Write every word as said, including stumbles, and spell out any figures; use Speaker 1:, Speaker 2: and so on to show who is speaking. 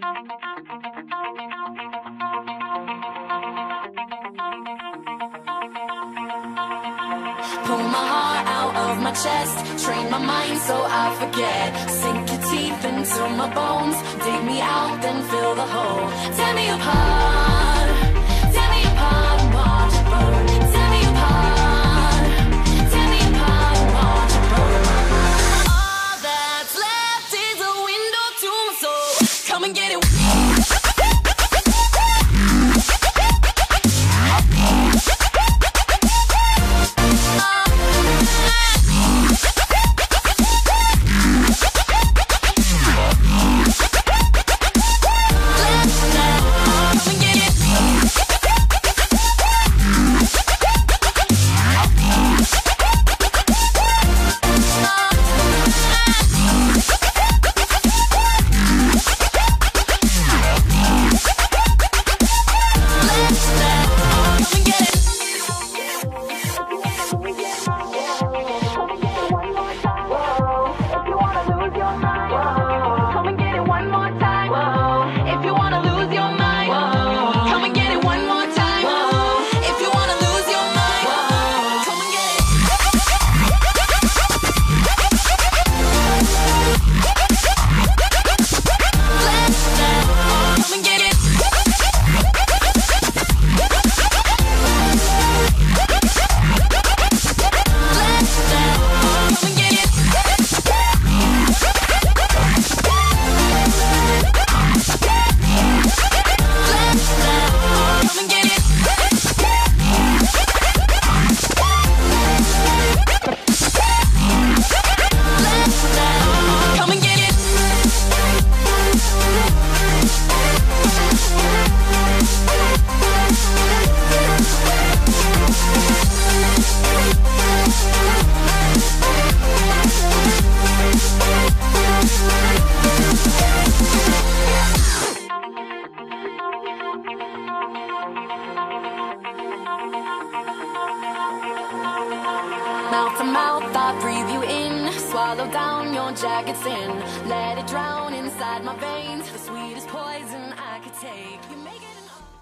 Speaker 1: Pull my heart out of my chest, train my mind so I forget. Sink your teeth into my bones, dig me out, then fill the hole. Tear me apart, tear me apart and watch it burn. Tear me apart, tear me apart and watch it burn. All that's left is a window to my soul. Come and get it. Mouth to mouth, I breathe you in. Swallow down your jagged sin. Let it drown inside my veins. The sweetest poison I could take. You make it